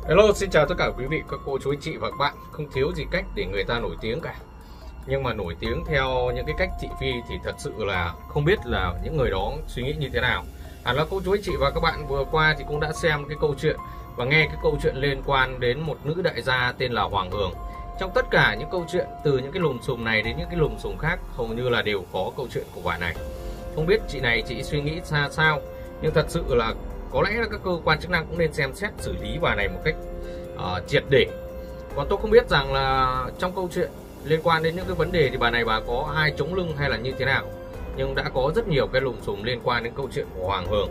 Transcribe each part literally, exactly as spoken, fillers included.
Hello, xin chào tất cả quý vị, các cô, chú, anh chị và các bạn. Không thiếu gì cách để người ta nổi tiếng cả. Nhưng mà nổi tiếng theo những cái cách thị phi thì thật sự là không biết là những người đó suy nghĩ như thế nào. Hẳn là cô, chú, anh chị và các bạn vừa qua thì cũng đã xem cái câu chuyện và nghe cái câu chuyện liên quan đến một nữ đại gia tên là Hoàng Hường. Trong tất cả những câu chuyện từ những cái lùm xùm này đến những cái lùm xùm khác hầu như là đều có câu chuyện của bà này. Không biết chị này chị suy nghĩ ra sao, nhưng thật sự là có lẽ là các cơ quan chức năng cũng nên xem xét xử lý bà này một cách uh, triệt để. Còn tôi không biết rằng là trong câu chuyện liên quan đến những cái vấn đề thì bà này bà có ai chống lưng hay là như thế nào, nhưng đã có rất nhiều cái lùm xùm liên quan đến câu chuyện của Hoàng Hường.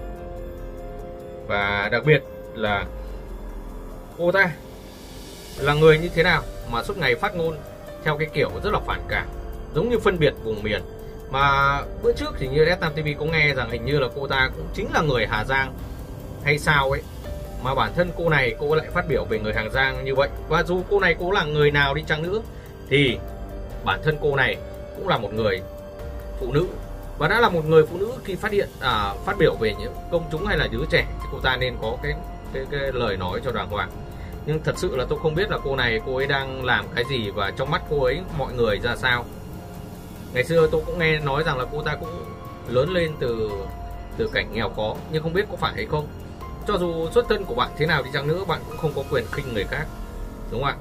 Và đặc biệt là cô ta là người như thế nào mà suốt ngày phát ngôn theo cái kiểu rất là phản cảm, giống như phân biệt vùng miền. Mà bữa trước thì như ét năm ti vi có nghe rằng hình như là cô ta cũng chính là người Hà Giang hay sao ấy, mà bản thân cô này cô lại phát biểu về người Hà Giang như vậy. Và dù cô này cô là người nào đi chăng nữa thì bản thân cô này cũng là một người phụ nữ, và đã là một người phụ nữ khi phát hiện à, phát biểu về những công chúng hay là đứa trẻ thì cô ta nên có cái, cái, cái lời nói cho đàng hoàng. Nhưng thật sự là tôi không biết là cô này cô ấy đang làm cái gì và trong mắt cô ấy mọi người ra sao. Ngày xưa tôi cũng nghe nói rằng là cô ta cũng lớn lên từ từ cảnh nghèo khó, nhưng không biết có phải hay không. Cho dù xuất thân của bạn thế nào đi chăng nữa, bạn cũng không có quyền khinh người khác, đúng không ạ?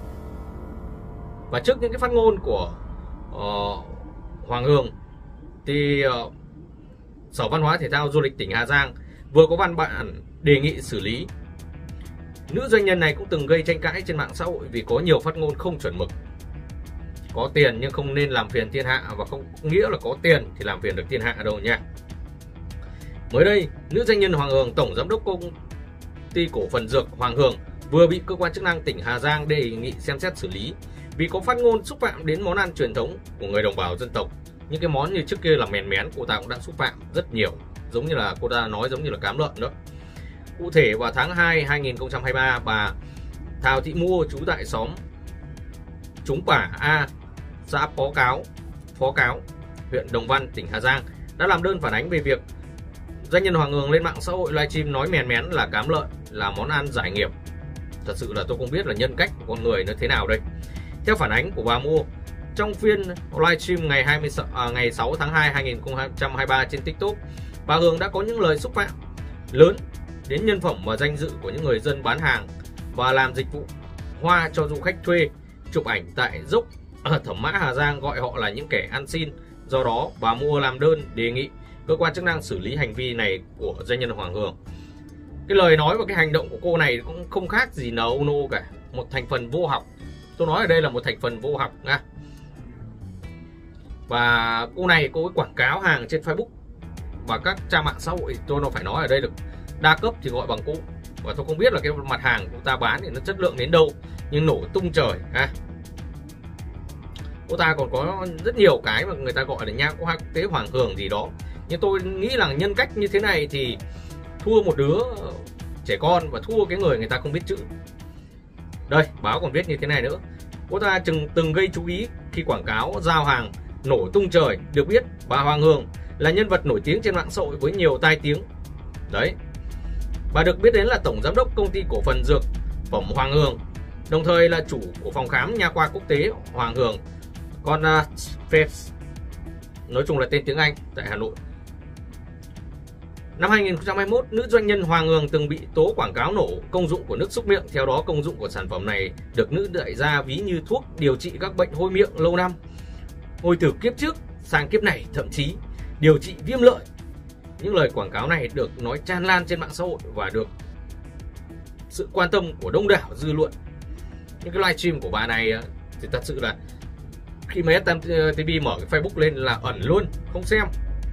Và trước những cái phát ngôn của uh, Hoàng Hường thì uh, Sở Văn hóa Thể thao Du lịch tỉnh Hà Giang vừa có văn bản đề nghị xử lý. Nữ doanh nhân này cũng từng gây tranh cãi trên mạng xã hội vì có nhiều phát ngôn không chuẩn mực. Có tiền nhưng không nên làm phiền thiên hạ, và không nghĩa là có tiền thì làm phiền được thiên hạ đâu nha. Mới đây, nữ doanh nhân Hoàng Hường, tổng giám đốc công ty cổ phần dược Hoàng Hường, vừa bị cơ quan chức năng tỉnh Hà Giang đề nghị xem xét xử lý vì có phát ngôn xúc phạm đến món ăn truyền thống của người đồng bào dân tộc. Những cái món như trước kia là mèn mén, cô ta cũng đã xúc phạm rất nhiều, giống như là cô ta nói giống như là cám lợn đó. Cụ thể vào tháng hai năm hai nghìn không trăm hai mươi ba, bà Thào Thị Mua trú tại xóm Trúng Pả A, xã Phó Cáo, Phó Cáo, huyện Đồng Văn, tỉnh Hà Giang đã làm đơn phản ánh về việc doanh nhân Hoàng Hường lên mạng xã hội livestream nói mèn mén là cám lợn là món ăn giải nghiệp. Thật sự là tôi không biết là nhân cách của con người nó thế nào đây. Theo phản ánh của bà Mua, trong phiên livestream ngày hai mươi sáu, à, ngày sáu tháng hai năm hai nghìn không trăm hai mươi ba trên TikTok, bà Hường đã có những lời xúc phạm lớn đến nhân phẩm và danh dự của những người dân bán hàng và làm dịch vụ hoa cho du khách thuê chụp ảnh tại dốc ở Thẩm Mã Hà Giang, gọi họ là những kẻ ăn xin. Do đó, bà Mua làm đơn đề nghị cơ quan chức năng xử lý hành vi này của doanh nhân Hoàng Hường. Cái lời nói và cái hành động của cô này cũng không khác gì nâu nô cả, một thành phần vô học. Tôi nói ở đây là một thành phần vô học nha. Và cô này cô ấy quảng cáo hàng trên Facebook và các trang mạng xã hội, tôi nó phải nói ở đây được đa cấp thì gọi bằng cũ. Và tôi không biết là cái mặt hàng của ta bán thì nó chất lượng đến đâu, nhưng nổ tung trời ha. Cô ta còn có rất nhiều cái mà người ta gọi là nha hoa quốc tế Hoàng Hường gì đó. Nhưng tôi nghĩ là nhân cách như thế này thì thua một đứa trẻ con và thua cái người người ta không biết chữ. Đây, báo còn viết như thế này nữa. Cô ta từng, từng gây chú ý khi quảng cáo giao hàng nổ tung trời. Được biết, bà Hoàng Hường là nhân vật nổi tiếng trên mạng xã hội với nhiều tai tiếng. Đấy. Bà được biết đến là tổng giám đốc công ty cổ phần dược phẩm Hoàng Hường, đồng thời là chủ của phòng khám nha khoa quốc tế Hoàng Hường, con uh, nói chung là tên tiếng Anh, tại Hà Nội. Năm hai nghìn không trăm hai mươi mốt, nữ doanh nhân Hoàng Hường từng bị tố quảng cáo nổ công dụng của nước súc miệng. Theo đó, công dụng của sản phẩm này được nữ đại gia ví như thuốc điều trị các bệnh hôi miệng lâu năm, hồi từ kiếp trước sang kiếp này, thậm chí điều trị viêm lợi. Những lời quảng cáo này được nói tràn lan trên mạng xã hội và được sự quan tâm của đông đảo dư luận. Những cái livestream của bà này thì thật sự là khi mà ét em ti vi mở cái Facebook lên là ẩn luôn, không xem.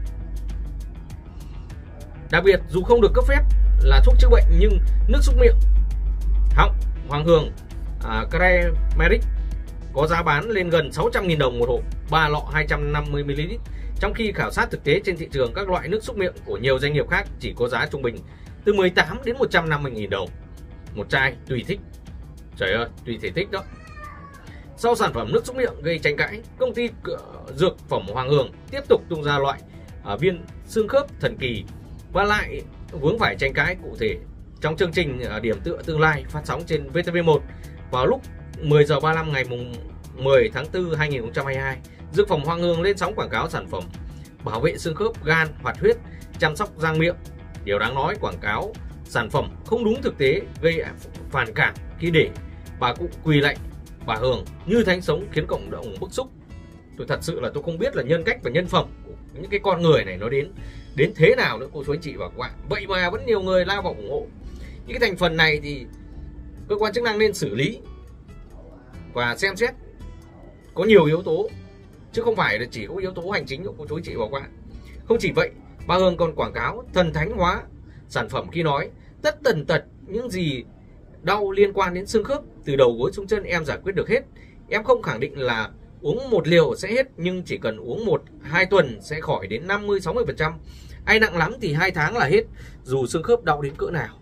Đặc biệt dù không được cấp phép là thuốc chữa bệnh, nhưng nước súc miệng họng Hoàng Hường à, Cremeric có giá bán lên gần sáu trăm nghìn đồng một hộp, ba lọ hai trăm năm mươi mi li lít. Trong khi khảo sát thực tế trên thị trường, các loại nước súc miệng của nhiều doanh nghiệp khác chỉ có giá trung bình từ mười tám đến một trăm năm mươi nghìn đồng một chai, tùy thích. Trời ơi, tùy thể thích đó. Sau sản phẩm nước súc miệng gây tranh cãi, công ty dược phẩm Hoàng Hường tiếp tục tung ra loại à, viên xương khớp thần kỳ và lại vướng phải tranh cãi cụ thể trong chương trình Điểm tựa tương lai phát sóng trên vê tê vê một vào lúc mười giờ ba mươi lăm ngày mười tháng tư hai nghìn không trăm hai mươi hai. Dược phẩm Hoàng Hường lên sóng quảng cáo sản phẩm bảo vệ xương khớp, gan, hoạt huyết, chăm sóc răng miệng. Điều đáng nói, quảng cáo sản phẩm không đúng thực tế, gây phản cảm khi để bà cụ quỳ lạy bà Hường như thánh sống, khiến cộng đồng bức xúc. Tôi thật sự là tôi không biết là nhân cách và nhân phẩm của những cái con người này nó đến đến thế nào nữa cô chú anh chị và các bạn. Vậy mà vẫn nhiều người lao vào ủng hộ. Những cái thành phần này thì cơ quan chức năng nên xử lý và xem xét, có nhiều yếu tố chứ không phải là chỉ có yếu tố hành chính của cô chú anh chị và các bạn. Không chỉ vậy, bà Hường còn quảng cáo thần thánh hóa sản phẩm khi nói tất tần tật những gì đau liên quan đến xương khớp từ đầu gối xuống chân em giải quyết được hết. Em không khẳng định là uống một liều sẽ hết, nhưng chỉ cần uống một hai tuần sẽ khỏi đến năm mươi sáu mươi phần trăm. Ai nặng lắm thì hai tháng là hết, dù xương khớp đau đến cỡ nào.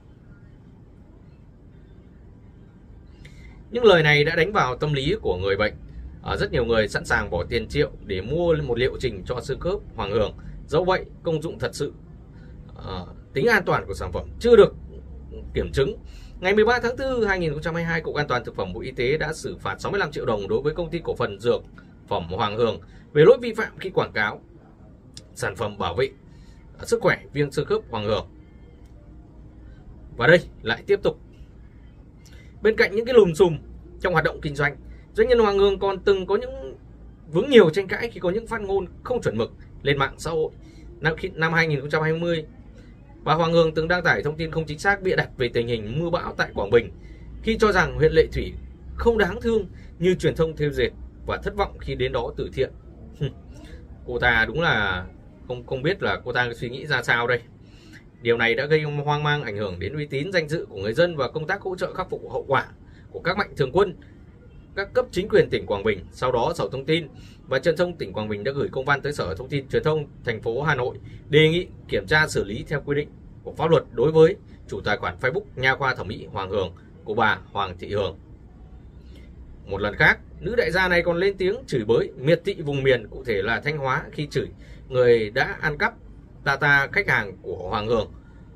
Những lời này đã đánh vào tâm lý của người bệnh. À, rất nhiều người sẵn sàng bỏ tiền triệu để mua một liệu trình cho xương khớp Hoàng Hường. Dẫu vậy, công dụng thật sự, à, tính an toàn của sản phẩm chưa được kiểm chứng. Ngày mười ba tháng tư hai nghìn không trăm hai mươi hai, Cục An toàn Thực phẩm Bộ Y tế đã xử phạt sáu mươi lăm triệu đồng đối với công ty cổ phần dược phẩm Hoàng Hường về lỗi vi phạm khi quảng cáo sản phẩm bảo vệ sức khỏe viêm xương khớp Hoàng Hường. Và đây lại tiếp tục, bên cạnh những cái lùm xùm trong hoạt động kinh doanh, doanh nhân Hoàng Hường còn từng có những vướng nhiều tranh cãi khi có những phát ngôn không chuẩn mực lên mạng xã hội. Năm hai nghìn không trăm hai mươi, bà Hoàng Hường từng đăng tải thông tin không chính xác, bịa đặt về tình hình mưa bão tại Quảng Bình, khi cho rằng huyện Lệ Thủy không đáng thương như truyền thông thêu dệt, và thất vọng khi đến đó từ thiện. Cô ta đúng là không không biết là cô ta suy nghĩ ra sao đây. Điều này đã gây hoang mang, ảnh hưởng đến uy tín danh dự của người dân và công tác hỗ trợ khắc phục hậu quả của các mạnh thường quân. Các cấp chính quyền tỉnh Quảng Bình, sau đó Sở Thông tin và Truyền thông tỉnh Quảng Bình đã gửi công văn tới Sở Thông tin Truyền thông thành phố Hà Nội đề nghị kiểm tra xử lý theo quy định của pháp luật đối với chủ tài khoản Facebook Nha khoa thẩm mỹ Hoàng Hường của bà Hoàng Thị Hường. Một lần khác, nữ đại gia này còn lên tiếng chửi bới miệt thị vùng miền, cụ thể là Thanh Hóa, khi chửi người đã ăn cắp data khách hàng của Hoàng Hường.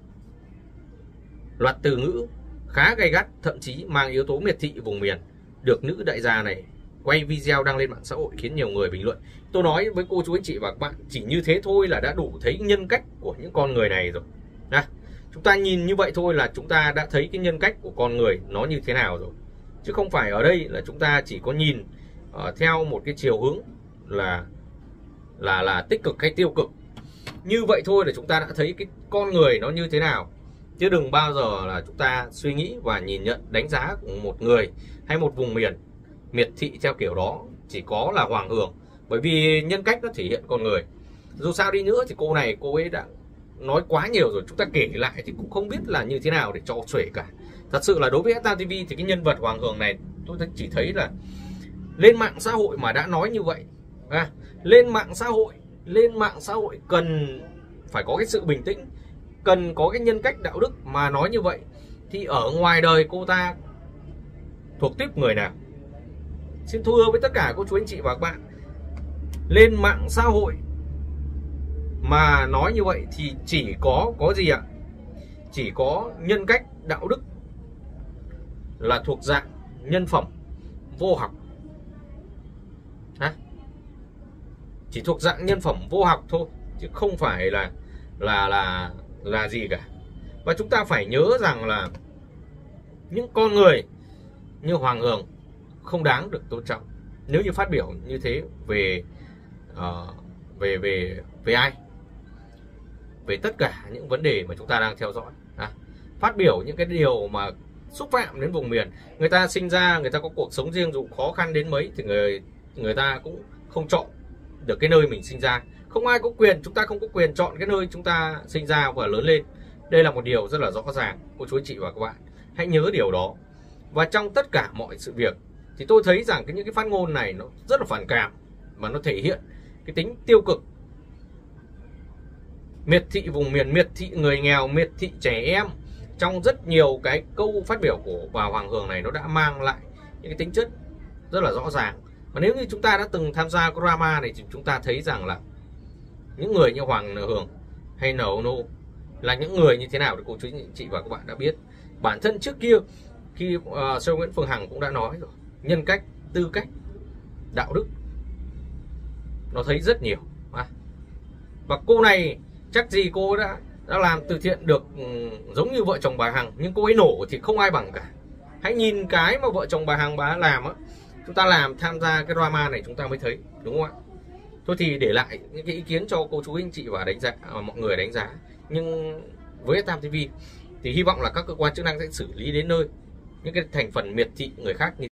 Loạt từ ngữ khá gay gắt, thậm chí mang yếu tố miệt thị vùng miền được nữ đại gia này quay video đăng lên mạng xã hội, khiến nhiều người bình luận. Tôi nói với cô chú anh chị và các bạn, chỉ như thế thôi là đã đủ thấy nhân cách của những con người này rồi. Nào, chúng ta nhìn như vậy thôi là chúng ta đã thấy cái nhân cách của con người nó như thế nào rồi. Chứ không phải ở đây là chúng ta chỉ có nhìn uh, theo một cái chiều hướng là là là tích cực hay tiêu cực. Như vậy thôi là chúng ta đã thấy cái con người nó như thế nào. Chứ đừng bao giờ là chúng ta suy nghĩ và nhìn nhận đánh giá của một người hay một vùng miền miệt thị theo kiểu đó chỉ có là Hoàng Hường. Bởi vì nhân cách nó thể hiện con người. Dù sao đi nữa thì cô này, cô ấy đã nói quá nhiều rồi, chúng ta kể lại thì cũng không biết là như thế nào để cho xuể cả. Thật sự là đối với Star ti vi thì cái nhân vật Hoàng Hường này tôi chỉ thấy là lên mạng xã hội mà đã nói như vậy. À, lên mạng xã hội, lên mạng xã hội cần phải có cái sự bình tĩnh, cần có cái nhân cách đạo đức mà nói như vậy. Thì ở ngoài đời cô ta thuộc tiếp người nào? Xin thưa với tất cả cô chú anh chị và các bạn, lên mạng xã hội mà nói như vậy thì chỉ có có gì ạ? Chỉ có nhân cách đạo đức là thuộc dạng nhân phẩm vô học. Hả? Chỉ thuộc dạng nhân phẩm vô học thôi, chứ không phải là là là là gì cả. Và chúng ta phải nhớ rằng là những con người như Hoàng Hường không đáng được tôn trọng nếu như phát biểu như thế về uh, về về về ai, về tất cả những vấn đề mà chúng ta đang theo dõi. À, phát biểu những cái điều mà xúc phạm đến vùng miền. Người ta sinh ra, người ta có cuộc sống riêng, dù khó khăn đến mấy thì người người ta cũng không chọn được cái nơi mình sinh ra. Không ai có quyền, chúng ta không có quyền chọn cái nơi chúng ta sinh ra và lớn lên. Đây là một điều rất là rõ ràng, cô chú anh chị và các bạn hãy nhớ điều đó. Và trong tất cả mọi sự việc thì tôi thấy rằng cái những cái phát ngôn này nó rất là phản cảm, mà nó thể hiện cái tính tiêu cực, miệt thị vùng miền, miệt thị người nghèo, miệt thị trẻ em. Trong rất nhiều cái câu phát biểu của bà Hoàng Hường này, nó đã mang lại những cái tính chất rất là rõ ràng. Và nếu như chúng ta đã từng tham gia drama này thì chúng ta thấy rằng là những người như Hoàng Hường hay en o là những người như thế nào thì cô chú anh chị và các bạn đã biết. Bản thân trước kia khi uh, Sơ Nguyễn Phương Hằng cũng đã nói rồi, nhân cách, tư cách, đạo đức nó thấy rất nhiều. À. Và cô này chắc gì cô đã đã làm từ thiện được um, giống như vợ chồng bà Hằng, nhưng cô ấy nổ thì không ai bằng cả. Hãy nhìn cái mà vợ chồng bà Hằng bà làm á, chúng ta làm tham gia cái drama này chúng ta mới thấy, đúng không ạ? Thôi thì để lại những cái ý kiến cho cô chú anh chị và đánh giá à, mọi người đánh giá. Nhưng với ét tam ti vi thì hy vọng là các cơ quan chức năng sẽ xử lý đến nơi những cái thành phần miệt thị người khác như